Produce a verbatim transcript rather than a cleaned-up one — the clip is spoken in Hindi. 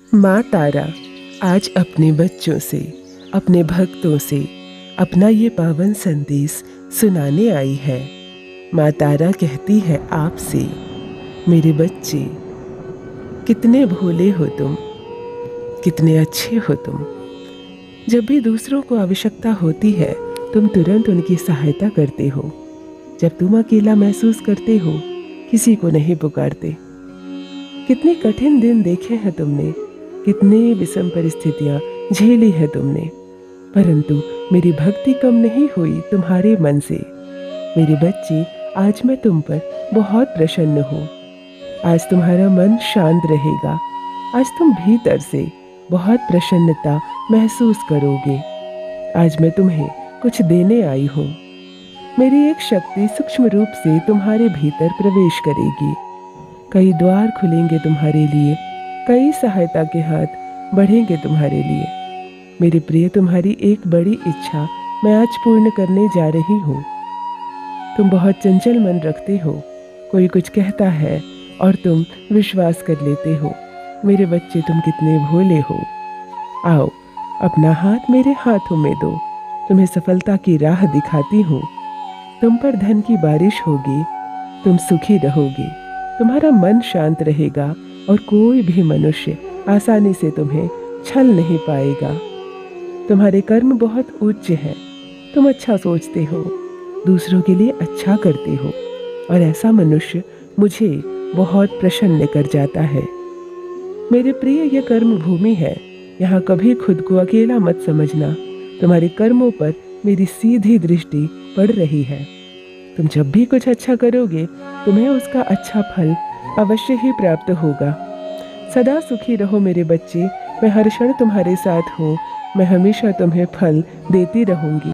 माँ तारा आज अपने बच्चों से, अपने भक्तों से अपना ये पावन संदेश सुनाने आई है। माँ तारा कहती है आपसे, मेरे बच्चे कितने भोले हो तुम, कितने अच्छे हो तुम। जब भी दूसरों को आवश्यकता होती है तुम तुरंत उनकी सहायता करते हो। जब तुम अकेला महसूस करते हो किसी को नहीं पुकारते। कितने कठिन दिन देखे हैं तुमने, कितने विषम परिस्थितियां झेली है तुमने, परंतु मेरी भक्ति कम नहीं हुई तुम्हारे मन से। मेरे बच्चे आज मैं तुम पर बहुत प्रसन्न हूँ। आज तुम्हारा मन शांत रहेगा। आज तुम भीतर से बहुत प्रसन्नता महसूस करोगे। आज मैं तुम्हें कुछ देने आई हूँ। मेरी एक शक्ति सूक्ष्म रूप से तुम्हारे भीतर प्रवेश करेगी। कई द्वार खुलेंगे तुम्हारे लिए, कई सहायता के हाथ बढ़ेंगे तुम्हारे लिए। मेरे प्रिय, तुम्हारी एक बड़ी इच्छा मैं आज पूर्ण करने जा रही हूँ। तुम बहुत चंचल मन रखते हो। कोई कुछ कहता है और तुम विश्वास कर लेते हो। मेरे बच्चे, तुम कितने भोले हो। आओ, अपना हाथ मेरे हाथों में दो। तुम्हें सफलता की राह दिखाती हूँ। तुम पर धन की बारिश होगी। तुम सुखी रहोगे। तुम्हारा मन शांत रहेगा और कोई भी मनुष्य आसानी से तुम्हें छल नहीं पाएगा। तुम्हारे कर्म बहुत उच्च हैं। तुम अच्छा सोचते हो, दूसरों के लिए अच्छा करते हो, और ऐसा मनुष्य मुझे बहुत प्रसन्न कर जाता है। मेरे प्रिय, यह कर्म भूमि है। यहाँ कभी खुद को अकेला मत समझना। तुम्हारे कर्मों पर मेरी सीधी दृष्टि पड़ रही है। तुम जब भी कुछ अच्छा करोगे तुम्हें उसका अच्छा फल अवश्य ही प्राप्त होगा। सदा सुखी रहो मेरे बच्चे। मैं हर क्षण तुम्हारे साथ हूँ। मैं हमेशा तुम्हें फल देती रहूँगी।